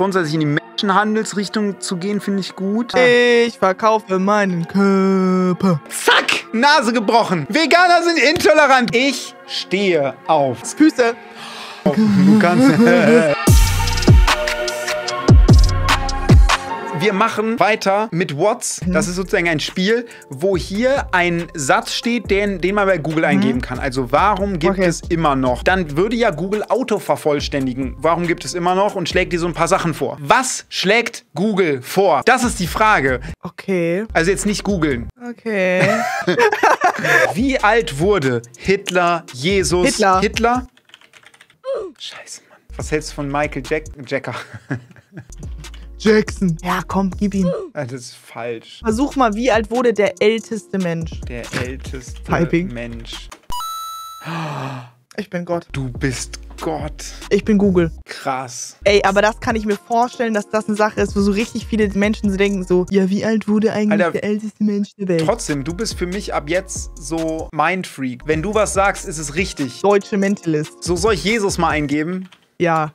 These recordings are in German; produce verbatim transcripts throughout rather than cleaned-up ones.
Grundsätzlich in die Menschenhandelsrichtung zu gehen, finde ich gut. Ich verkaufe meinen Körper. Zack! Nase gebrochen. Veganer sind intolerant. Ich stehe auf. Füße. Du kannst... Wir machen weiter mit What's. Das ist sozusagen ein Spiel, wo hier ein Satz steht, den, den man bei Google eingeben kann. Also, warum gibt Okay. es immer noch? Dann würde ja Google Auto vervollständigen. Warum gibt es immer noch? Und schlägt dir so ein paar Sachen vor. Was schlägt Google vor? Das ist die Frage. Okay. Also jetzt nicht googeln. Okay. Wie alt wurde Hitler, Jesus, Hitler. Hitler? Scheiße, Mann. Was hältst du von Michael Jack Jacker? Jackson. Ja, komm, gib ihn. Das ist falsch. Versuch mal, wie alt wurde der älteste Mensch? Der älteste Typing. Mensch. Ich bin Gott. Du bist Gott. Ich bin Google. Krass. Ey, aber das kann ich mir vorstellen, dass das eine Sache ist, wo so richtig viele Menschen so denken so, ja, wie alt wurde eigentlich Alter, der älteste Mensch der Welt? Trotzdem, du bist für mich ab jetzt so Mindfreak. Wenn du was sagst, ist es richtig. Deutsche Mentalist. So soll ich Jesus mal eingeben? Ja.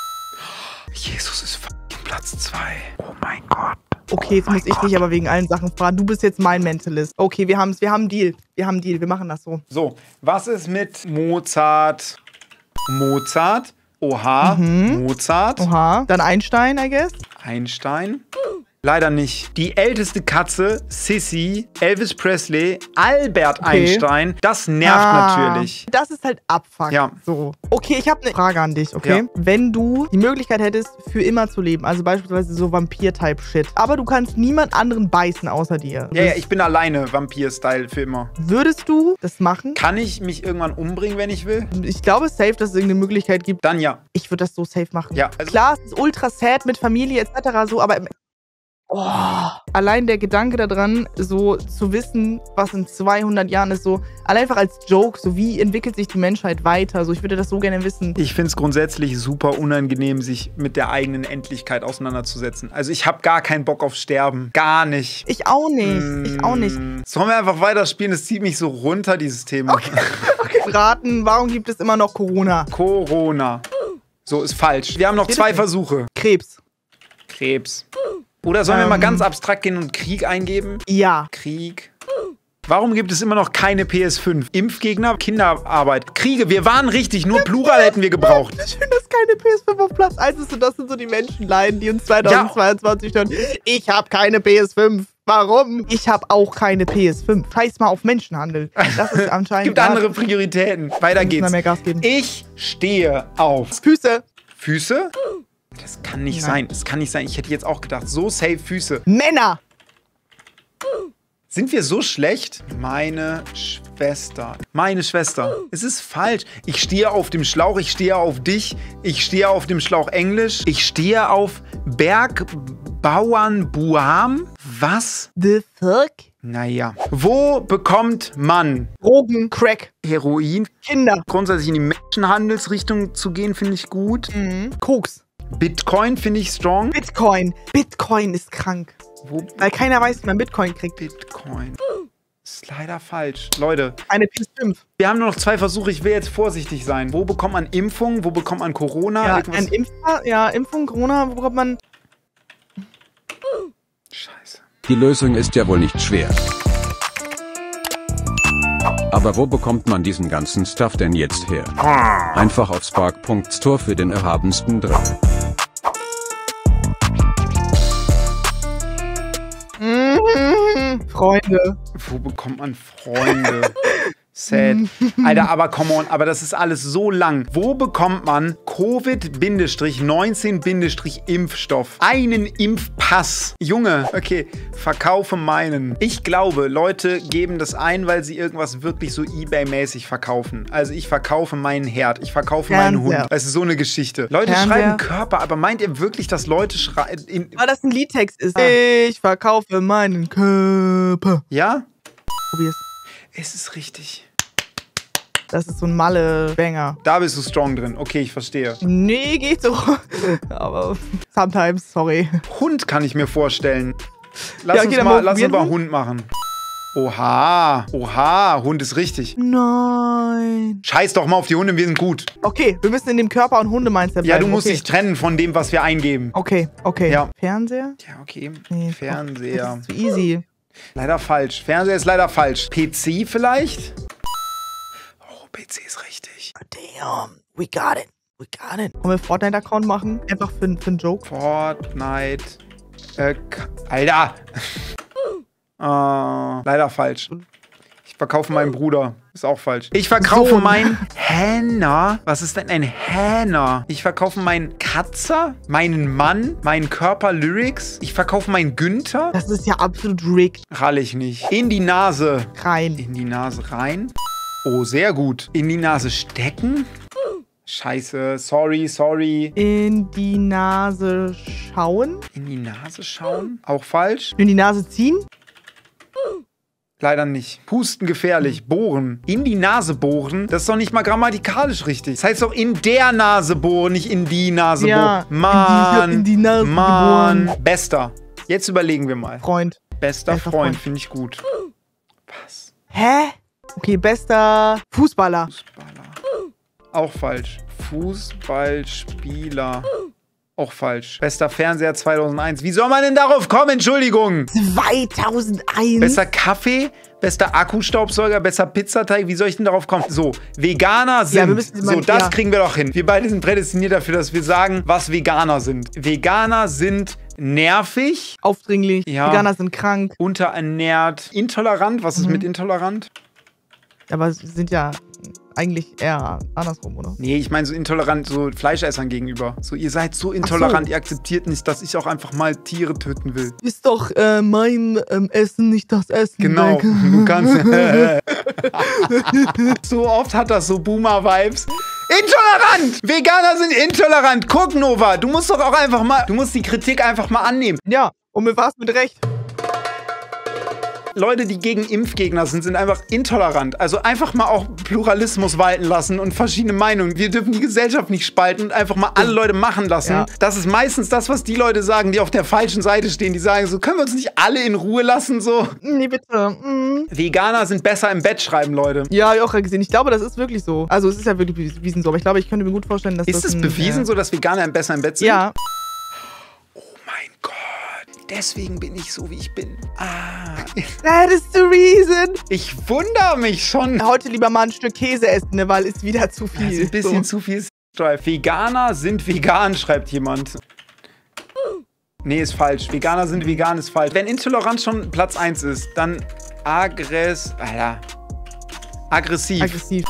Jesus ist fucking Platz zwei. Oh mein Gott. Okay, jetzt Oh mein muss ich Gott. dich aber wegen allen Sachen fragen. Du bist jetzt mein Mentalist. Okay, wir haben's. Wir haben einen Deal. Wir haben einen Deal. Wir machen das so. So, was ist mit Mozart? Mozart. Oha. Mozart. Oha. Dann Einstein, I guess. Einstein. Leider nicht. Die älteste Katze, Sissy, Elvis Presley, Albert Okay. Einstein. Das nervt Ah, natürlich. Das ist halt Abfuck. Ja. So. Okay, ich habe eine Frage an dich, okay? Ja. Wenn du die Möglichkeit hättest, für immer zu leben, also beispielsweise so Vampir-Type-Shit, aber du kannst niemand anderen beißen außer dir. Ja, ja, ich bin alleine, Vampir-Style für immer. Würdest du das machen? Kann ich mich irgendwann umbringen, wenn ich will? Ich glaube safe, dass es irgendeine Möglichkeit gibt. Dann ja. Ich würde das so safe machen. Ja, also- Klar, es ist ultra sad mit Familie et cetera so, aber oh, allein der Gedanke daran, so zu wissen, was in zweihundert Jahren ist, so allein einfach als Joke, so wie entwickelt sich die Menschheit weiter, so ich würde das so gerne wissen. Ich finde es grundsätzlich super unangenehm, sich mit der eigenen Endlichkeit auseinanderzusetzen. Also ich habe gar keinen Bock auf Sterben. Gar nicht. Ich auch nicht, ich auch nicht. Mm. Sollen wir einfach weiterspielen? Es zieht mich so runter, dieses Thema. Raten, warum gibt es immer noch Corona? Corona. So, ist falsch. Wir haben noch Steht zwei das Versuche. Krebs. Krebs. Oder sollen wir Ähm. mal ganz abstrakt gehen und Krieg eingeben? Ja. Krieg. Warum gibt es immer noch keine P S fünf? Impfgegner, Kinderarbeit. Kriege, wir waren richtig, nur Plural hätten wir gebraucht. Schön, dass keine P S fünf auf Platz eins ist und das sind so die Menschenleiden, die uns zweitausendzweiundzwanzig hören. Ich habe keine P S fünf. Warum? Ich habe auch keine P S fünf. Scheiß mal auf Menschenhandel. Das ist anscheinend... Gibt andere Prioritäten. Weiter Wir müssen da geht's. mehr Gas geben. Ich stehe auf Füße. Füße. Das kann nicht Nein. sein. Das kann nicht sein. Ich hätte jetzt auch gedacht, so safe Füße. Männer. Sind wir so schlecht? Meine Schwester. Meine Schwester. Es ist falsch. Ich stehe auf dem Schlauch. Ich stehe auf dich. Ich stehe auf dem Schlauch Englisch. Ich stehe auf Bergbauernbuam. Was? The fuck? Naja. Wo bekommt man Drogen, Crack, Heroin? Kinder. Grundsätzlich in die Menschenhandelsrichtung zu gehen, finde ich gut. Mhm. Koks. Bitcoin finde ich strong. Bitcoin. Bitcoin ist krank. Wo Weil keiner weiß, wie man Bitcoin kriegt. Bitcoin? Ist leider falsch. Leute, Eine P S fünf. wir haben nur noch zwei Versuche. Ich will jetzt vorsichtig sein. Wo bekommt man Impfung? Wo bekommt man Corona? Ja, Irgendwas- ein Impfer, ja, Impfung, Corona, wo bekommt man... Scheiße. Die Lösung ist ja wohl nicht schwer. Aber wo bekommt man diesen ganzen Stuff denn jetzt her? Einfach auf spark punkt store für den erhabensten Dreck. Mhm. Freunde. Wo bekommt man Freunde? Sad. Alter, aber come on, aber das ist alles so lang. Wo bekommt man Covid neunzehn Impfstoff? Einen Impfpass. Junge, okay, verkaufe meinen. Ich glaube, Leute geben das ein, weil sie irgendwas wirklich so eBay-mäßig verkaufen. Also ich verkaufe meinen Herd, ich verkaufe meinen Fernseher. Hund. Das ist so eine Geschichte. Leute Fernseher. schreiben Körper, aber meint ihr wirklich, dass Leute schreiben... Weil das ein Liedtext ist. Ich verkaufe meinen Körper. Ja? Probier's. Es ist richtig. Das ist so ein Malle-Banger. Da bist du strong drin. Okay, ich verstehe. Nee, geht so. Aber sometimes, sorry. Hund kann ich mir vorstellen. Lass Ja, okay, uns dann mal, mal lass uns probieren mal wir. Hund machen. Oha. Oha. Hund ist richtig. Nein. Scheiß doch mal auf die Hunde, wir sind gut. Okay, wir müssen in dem Körper- und Hunde-Mindset bleiben. Ja, du musst okay. dich trennen von dem, was wir eingeben. Okay, okay. Ja. Fernseher? Ja, okay. Nee, Fernseher. Das ist zu easy. Leider falsch. Fernseher ist leider falsch. P C vielleicht? Oh, P C ist richtig. Damn, we got it. We got it. Wollen wir Fortnite-Account machen? Einfach für, für einen Joke? Fortnite. Äh, Alter. äh, leider falsch. Ich verkaufe meinen Bruder. Ist auch falsch. Ich verkaufe Sohn. meinen Hähner. Was ist denn ein Hähner? Ich verkaufe meinen Katzer, meinen Mann, meinen Körper Lyrics. Ich verkaufe meinen Günther. Das ist ja absolut rigged. Rall ich nicht. In die Nase. Rein. In die Nase rein. Oh, sehr gut. In die Nase stecken. Scheiße. Sorry, sorry. In die Nase schauen. In die Nase schauen. Auch falsch. In die Nase ziehen. Leider nicht. Pusten gefährlich. Bohren. In die Nase bohren. Das ist doch nicht mal grammatikalisch richtig. Das heißt doch in der Nase bohren, nicht in die Nase Ja, bohren. Mann. in die, in die Nase Mann. geboren. Bester. Jetzt überlegen wir mal. Freund. Bester, Bester Freund, Freund. finde ich gut. Was? Hä? Okay, bester Fußballer. Fußballer. Auch falsch. Fußballspieler. Auch falsch. Bester Fernseher zweitausendeins. Wie soll man denn darauf kommen? Entschuldigung. zweitausendeins. Bester Kaffee, bester Akkustaubsauger, besser Pizzateig. Wie soll ich denn darauf kommen? So, Veganer sind. Ja, wir müssen mal- so, das ja. kriegen wir doch hin. Wir beide sind prädestiniert dafür, dass wir sagen, was Veganer sind. Veganer sind nervig, Aufdringlich. Ja. Veganer sind krank. unterernährt, intolerant. Was ist Mhm. mit intolerant? Aber sie sind ja eigentlich eher andersrum, oder? Nee, ich meine so intolerant so Fleischessern gegenüber. So, ihr seid so intolerant, ihr akzeptiert nicht, dass ich auch einfach mal Tiere töten will. Ist doch äh, mein ähm, Essen nicht das Essen. Genau, Danke. du kannst. So oft hat das so Boomer-Vibes. Intolerant! Veganer sind intolerant. Guck, Nova, du musst doch auch einfach mal, du musst die Kritik einfach mal annehmen. Ja, und mir war es mit Recht. Leute, die gegen Impfgegner sind, sind einfach intolerant. Also einfach mal auch Pluralismus walten lassen und verschiedene Meinungen. Wir dürfen die Gesellschaft nicht spalten und einfach mal alle Leute machen lassen. Ja. Das ist meistens das, was die Leute sagen, die auf der falschen Seite stehen. Die sagen so, können wir uns nicht alle in Ruhe lassen, so. Nee, bitte. Mm. Veganer sind besser im Bett schreiben, Leute. Ja, hab ich auch gerade gesehen. Ich glaube, das ist wirklich so. Also, es ist ja wirklich bewiesen so. Aber ich glaube, ich könnte mir gut vorstellen, dass Ist das es ein, bewiesen äh, so, dass Veganer besser im Bett sind? Ja. Oh mein Gott. Deswegen bin ich so, wie ich bin. Ah. That is the reason. Ich wundere mich schon. Heute lieber mal ein Stück Käse essen, ne, weil ist wieder zu viel. Das ist ein bisschen so. zu viel Drive. Veganer sind vegan, schreibt jemand. Nee, ist falsch. Veganer sind vegan, ist falsch. Wenn Intoleranz schon Platz eins ist, dann aggress... Alter. Aggressiv. Aggressiv.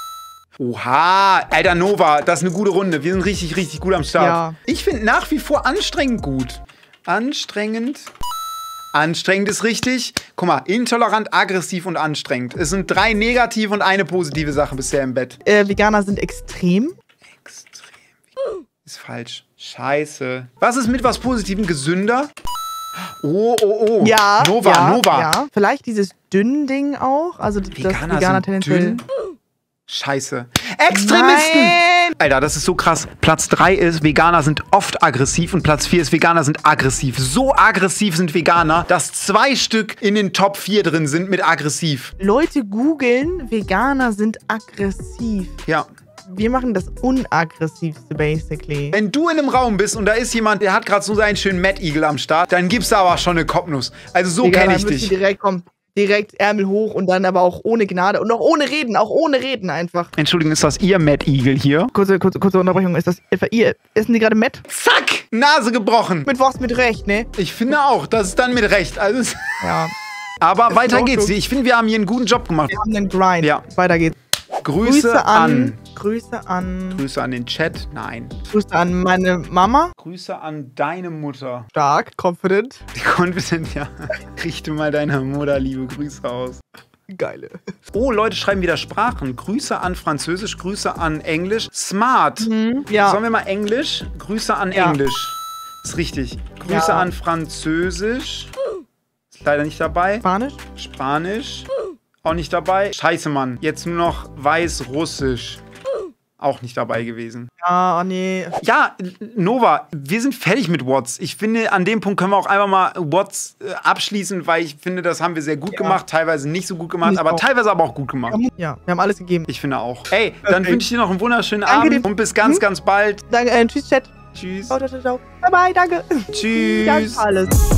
Oha. Alter, Nova, das ist eine gute Runde. Wir sind richtig, richtig gut am Start. Ja. Ich finde nach wie vor anstrengend gut. Anstrengend. Anstrengend ist richtig. Guck mal, intolerant, aggressiv und anstrengend. Es sind drei negative und eine positive Sache bisher im Bett. Äh, Veganer sind extrem. Extrem. Ist falsch. Scheiße. Was ist mit was Positivem gesünder? Oh, oh, oh. Ja. Nova, ja, Nova. Ja. Vielleicht dieses Dünn-Ding auch. Also, das Veganer Veganer sind tendenziell. dünn. Scheiße. Extremisten! Nein! Alter, das ist so krass. Platz drei ist, Veganer sind oft aggressiv und Platz vier ist, Veganer sind aggressiv. So aggressiv sind Veganer, dass zwei Stück in den Top vier drin sind mit aggressiv. Leute googeln, Veganer sind aggressiv. Ja. Wir machen das Unaggressivste, basically. Wenn du in einem Raum bist und da ist jemand, der hat gerade so seinen schönen Mad Eagle am Start, dann gibst du aber schon eine Kopfnuss. Also so Veganer kenne ich müssen dich. direkt kommen. Direkt Ärmel hoch und dann aber auch ohne Gnade und auch ohne Reden, auch ohne Reden einfach. Entschuldigung, ist das ihr Mad Eagle hier? Kurze, kurze, kurze Unterbrechung, ist das etwa ihr? Essen die gerade Matt? Zack! Nase gebrochen. Mit was mit Recht, ne? Ich finde auch, das ist dann mit Recht. Also es- Ja. aber Ist weiter in geht's. Ordnung. Ich finde, wir haben hier einen guten Job gemacht. Wir haben einen Grind. Ja. Weiter geht's. Grüße, an. Grüße an. Grüße an den Chat. Nein. Grüße an meine Mama. Grüße an deine Mutter. Stark, confident. Confident, ja. Richte mal deiner Mutter liebe Grüße aus. Geile. Oh, Leute schreiben wieder Sprachen. Grüße an Französisch, Grüße an Englisch. Smart. Mhm, ja. Sollen wir mal Englisch? Grüße an Ja. Englisch. Ist richtig. Grüße Ja. an Französisch. Ist leider nicht dabei. Spanisch? Spanisch. Auch nicht dabei. Scheiße, Mann. Jetzt nur noch Weißrussisch. auch nicht dabei gewesen. Ja, nee. Ja, Nova, wir sind fertig mit Watts. Ich finde, an dem Punkt können wir auch einfach mal Watts äh, abschließen, weil ich finde, das haben wir sehr gut Ja. gemacht, teilweise nicht so gut gemacht, Ich aber auch. teilweise aber auch gut gemacht. Ja, wir haben alles gegeben. Ich finde auch. Ey, dann Perfekt. wünsche ich dir noch einen wunderschönen Danke Abend dir. und bis ganz, Hm? ganz bald. Danke, äh, tschüss, Chat. Tschüss. Ciao, ciao, ciao. Bye, bye, danke. Tschüss. Danke für alles.